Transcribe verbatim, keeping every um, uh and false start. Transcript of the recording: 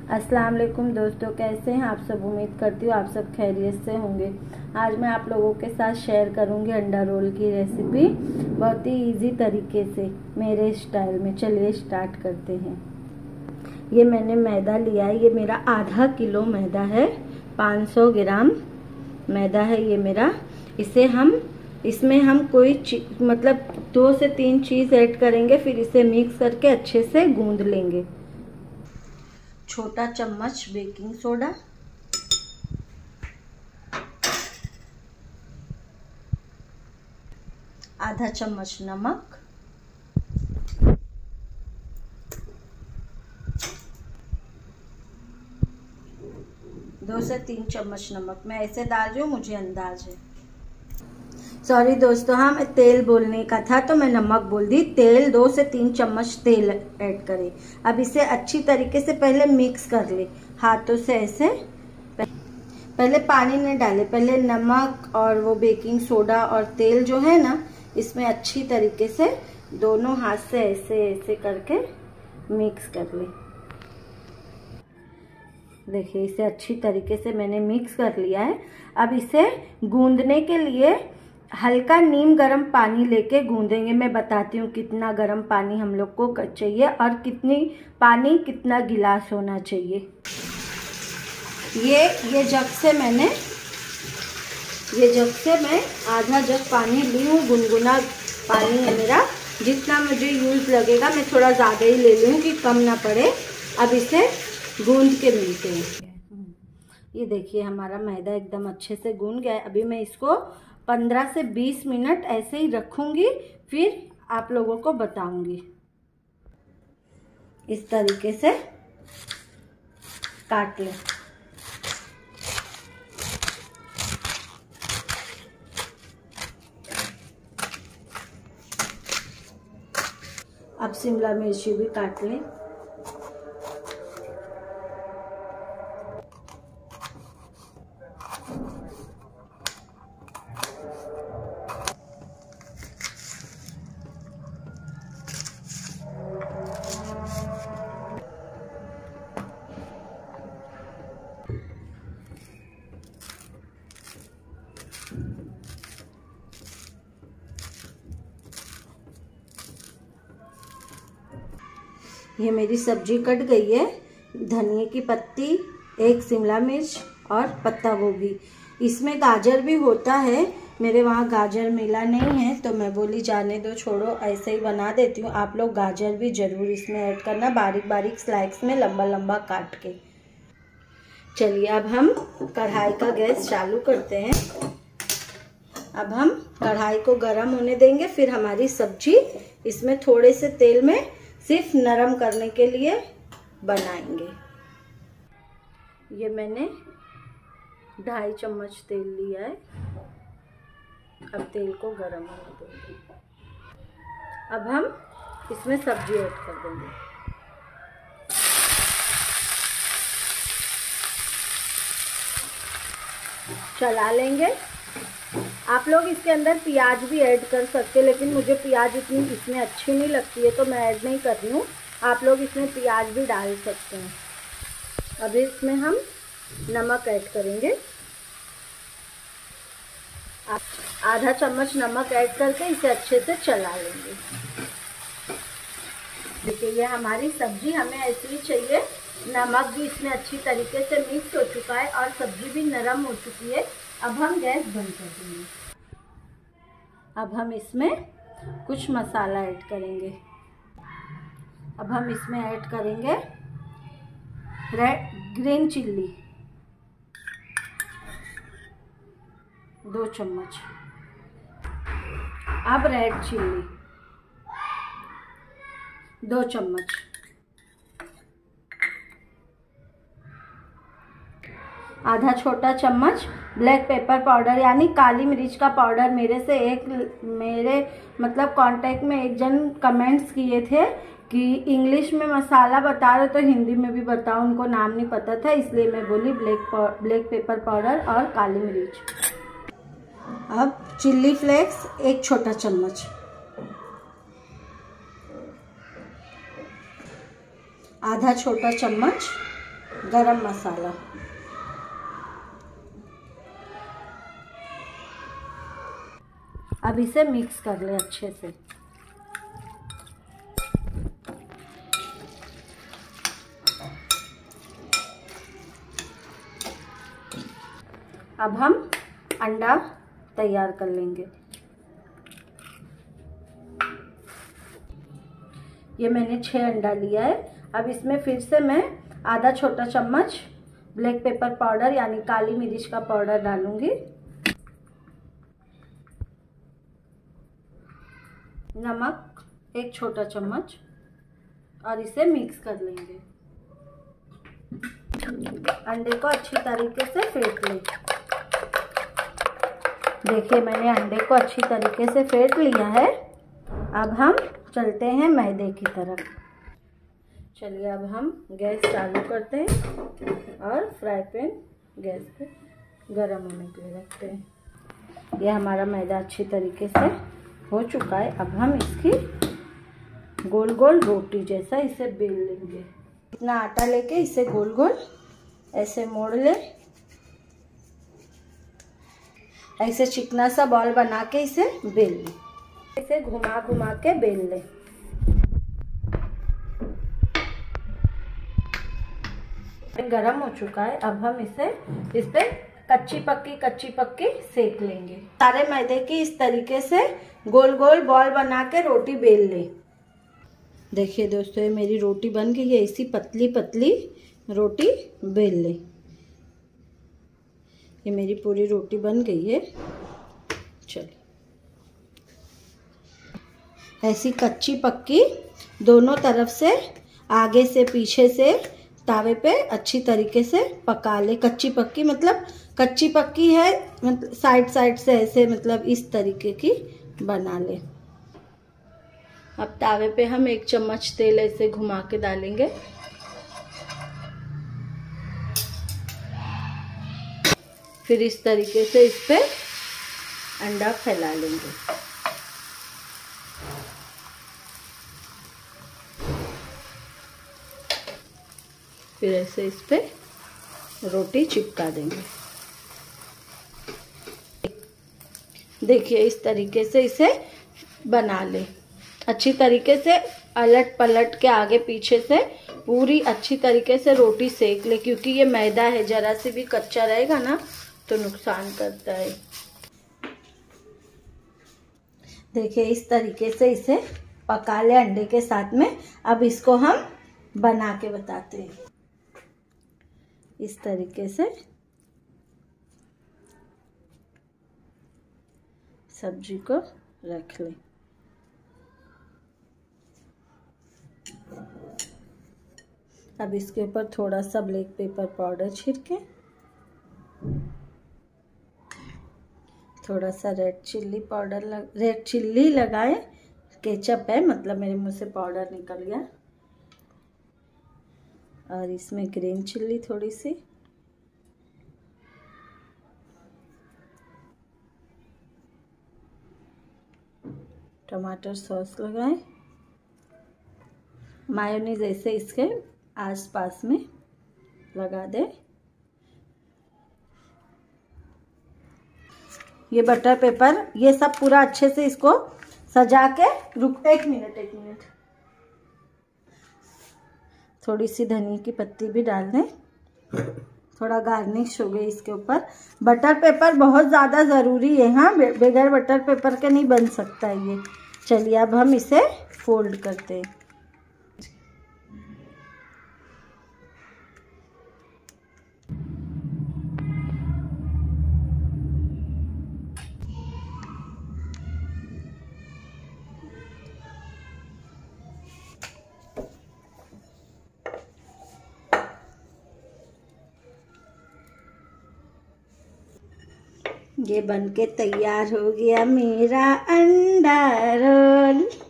अस्सलाम वालेकुम दोस्तों, कैसे हैं आप सब। उम्मीद करती हूँ आप सब खैरियत से होंगे। आज मैं आप लोगों के साथ शेयर करूंगी अंडा रोल की रेसिपी बहुत ही इजी तरीके से मेरे स्टाइल में। चलिए स्टार्ट करते हैं। ये मैंने मैदा लिया है, ये मेरा आधा किलो मैदा है, पाँच सौ ग्राम मैदा है ये मेरा। इसे हम इसमें हम कोई मतलब दो से तीन चीज़ ऐड करेंगे, फिर इसे मिक्स करके अच्छे से गूंद लेंगे। छोटा चम्मच बेकिंग सोडा, आधा चम्मच नमक, दो से तीन चम्मच नमक। मैं ऐसे डाल रही हूँ, मुझे अंदाज है। सॉरी दोस्तों, हाँ मैं तेल बोलने का था तो मैं नमक बोल दी। तेल दो से तीन चम्मच तेल ऐड करें। अब इसे अच्छी तरीके से पहले मिक्स कर ले हाथों से ऐसे। पहले पानी नहीं डाले, पहले नमक और वो बेकिंग सोडा और तेल जो है ना, इसमें अच्छी तरीके से दोनों हाथ से ऐसे ऐसे करके मिक्स कर ले। देखिए इसे अच्छी तरीके से मैंने मिक्स कर लिया है। अब इसे गूंदने के लिए हल्का नीम गर्म पानी लेके गूंदेंगे। मैं बताती हूँ कितना गर्म पानी हम लोग को चाहिए और कितनी पानी कितना गिलास होना चाहिए। ये ये जग से मैंने ये जग से मैं आधा जग पानी ली हूँ। गुनगुना पानी है मेरा, जितना मुझे यूज लगेगा मैं थोड़ा ज़्यादा ही ले लूँ कि कम ना पड़े। अब इसे गूंद के मिलते हैं। ये देखिए हमारा मैदा एकदम अच्छे से गूंद गया है। अभी मैं इसको पंद्रह से बीस मिनट ऐसे ही रखूंगी, फिर आप लोगों को बताऊंगी। इस तरीके से काट लें। अब शिमला मिर्ची भी काट लें। ये मेरी सब्जी कट गई है। धनिया की पत्ती, एक शिमला मिर्च और पत्ता गोभी। इसमें गाजर भी होता है, मेरे वहाँ गाजर मिला नहीं है तो मैं बोली जाने दो, छोड़ो ऐसे ही बना देती हूँ। आप लोग गाजर भी ज़रूर इसमें ऐड करना, बारीक बारीक स्लाइस में लंबा लंबा काट के। चलिए अब हम कढ़ाई का गैस चालू करते हैं। अब हम कढ़ाई को गर्म होने देंगे, फिर हमारी सब्जी इसमें थोड़े से तेल में सिर्फ नरम करने के लिए बनाएंगे। ये मैंने ढाई चम्मच तेल लिया है। अब तेल को गर्म होने देंगे। अब हम इसमें सब्जी ऐड कर देंगे। चला लेंगे। आप लोग इसके अंदर प्याज भी ऐड कर सकते हैं, लेकिन मुझे प्याज इतनी इसमें अच्छी नहीं लगती है तो मैं ऐड नहीं कर रही हूँ। आप लोग इसमें प्याज भी डाल सकते हैं। अभी इसमें हम नमक ऐड करेंगे। आधा चम्मच नमक ऐड करके इसे अच्छे से चला लेंगे। देखिए ये हमारी सब्जी हमें ऐसी ही चाहिए। नमक भी इसमें अच्छी तरीके से मिक्स हो चुका है और सब्जी भी नरम हो चुकी है। अब हम गैस बंद कर देंगे। अब हम इसमें कुछ मसाला ऐड करेंगे। अब हम इसमें ऐड करेंगे रेड ग्रीन चिल्ली दो चम्मच। अब रेड चिल्ली दो चम्मच। आधा छोटा चम्मच ब्लैक पेपर पाउडर यानी काली मिर्च का पाउडर। मेरे से एक मेरे मतलब कांटेक्ट में एक जन कमेंट्स किए थे कि इंग्लिश में मसाला बता रहे तो हिंदी में भी बताओ, उनको नाम नहीं पता था इसलिए मैं बोली ब्लैक ब्लैक पेपर पाउडर और काली मिर्च। अब चिल्ली फ्लेक्स एक छोटा चम्मच, आधा छोटा चम्मच गरम मसाला, अब इसे मिक्स कर ले अच्छे से। अब हम अंडा तैयार कर लेंगे। ये मैंने छह अंडा लिया है। अब इसमें फिर से मैं आधा छोटा चम्मच ब्लैक पेपर पाउडर यानी काली मिर्च का पाउडर डालूंगी। नमक एक छोटा चम्मच और इसे मिक्स कर लेंगे। अंडे को अच्छी तरीके से फेंट लें। देखिए मैंने अंडे को अच्छी तरीके से फेंट लिया है। अब हम चलते हैं मैदे की तरफ। चलिए अब हम गैस चालू करते हैं और फ्राई पैन गैस पे गरम होने के लिए रखते हैं। यह हमारा मैदा अच्छी तरीके से हो चुका है। अब हम इसकी गोल गोल रोटी जैसा इसे बेल लेंगे। इतना आटा लेके इसे गोल गोल ऐसे मोड़ ले। ऐसे चिकना सा बॉल बना के इसे बेल ले। इसे घुमा घुमा के बेल ले। गरम हो चुका है। अब हम इसे इस पे कच्ची पक्की कच्ची पक्की सेक लेंगे। सारे मैदे की इस तरीके से गोल गोल बॉल बना के रोटी बेल ले। देखिए दोस्तों ये मेरी रोटी बन गई है। इसी पतली पतली रोटी बेल ले। ये मेरी पूरी रोटी बन गई है। चलिए ऐसी कच्ची पक्की दोनों तरफ से आगे से पीछे से तावे पे अच्छी तरीके से पका ले। कच्ची पक्की मतलब कच्ची पक्की है मतलब साइड साइड से ऐसे मतलब इस तरीके की बना ले। अब तावे पे हम एक चम्मच तेल ऐसे घुमा के डालेंगे। फिर इस तरीके से इस पे अंडा फैला लेंगे। फिर ऐसे इस पे रोटी चिपका देंगे। देखिए इस तरीके से इसे बना ले। अच्छी तरीके से अलट पलट के आगे पीछे से पूरी अच्छी तरीके से रोटी सेक ले, क्योंकि ये मैदा है, जरा सी भी कच्चा रहेगा ना तो नुकसान करता है। देखिए इस तरीके से इसे पका ले अंडे के साथ में। अब इसको हम बना के बताते हैं। इस तरीके से सब्जी को रख ले। अब इसके ऊपर थोड़ा सा ब्लैक पेपर पाउडर छिड़के, थोड़ा सा रेड चिल्ली पाउडर लग रेड चिल्ली लगाए। केचप है मतलब मेरे मुंह से पाउडर निकल गया। और इसमें ग्रीन चिल्ली थोड़ी सी, टमाटर सॉस लगाए। मायोनीज ऐसे इसके आसपास में लगा दे। ये बटर पेपर ये सब पूरा अच्छे से इसको सजा के रुक एक मिनट एक मिनट थोड़ी सी धनिया की पत्ती भी डाल दें। थोड़ा गार्निश हो गई इसके ऊपर। बटर पेपर बहुत ज़्यादा ज़रूरी है। हाँ बगैर बटर पेपर के नहीं बन सकता है ये। चलिए अब हम इसे फोल्ड करते हैं। ये बनके तैयार हो गया मेरा अंडा रोल।